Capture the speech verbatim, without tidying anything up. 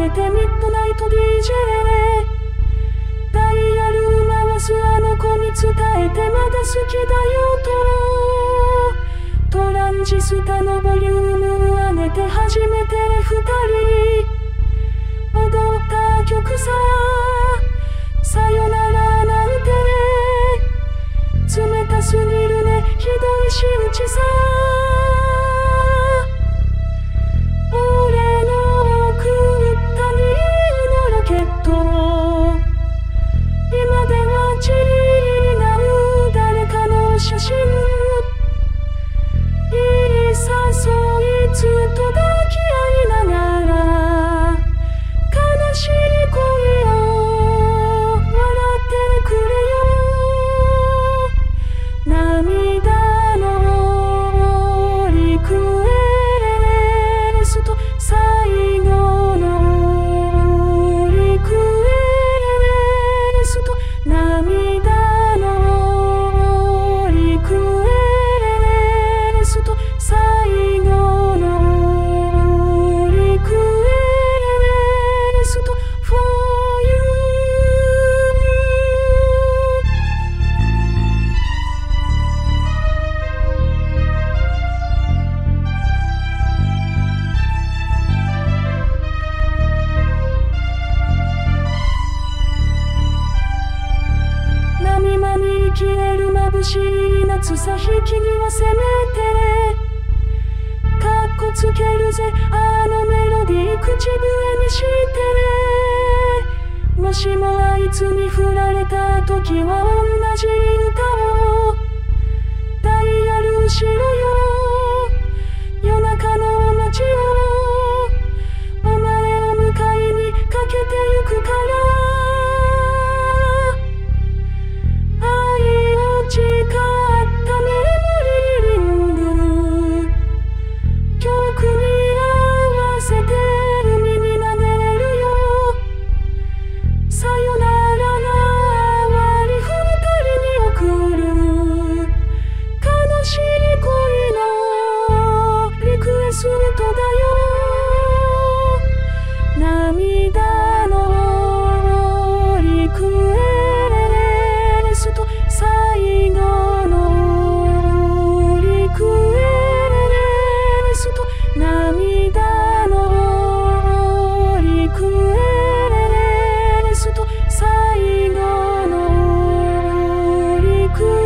めてミッドナイト ディージェー ダイヤル回すあの子に伝えてまだ好きだよとトランジスタのボリューム上げて初めて二人踊った曲ささよならなんて冷たすぎるねひどい仕打ちさ俺の送ったニーのロケット今ではちりなう誰かの写真いいさそいつと抱き合いながら悲しい恋を笑ってくれよ涙のリクエスト最後のリクエスト涙のリクエスト最後のリクエスト for you 波間に消える眩しい夏さ引き際せめてかっこつけるぜあのメロディー口笛にしてもしもあいつに振られた時は同じ歌をダイヤルしろよ夜中の街をお前を迎えにかけてゆくから愛を誓ったメモリーリング曲に合わせて海に投げるよさよならが終わり二人に送る悲しい恋のリクエストだよ涙のリクエスト最後のリクエスト涙のリクエスト最後のリクエスト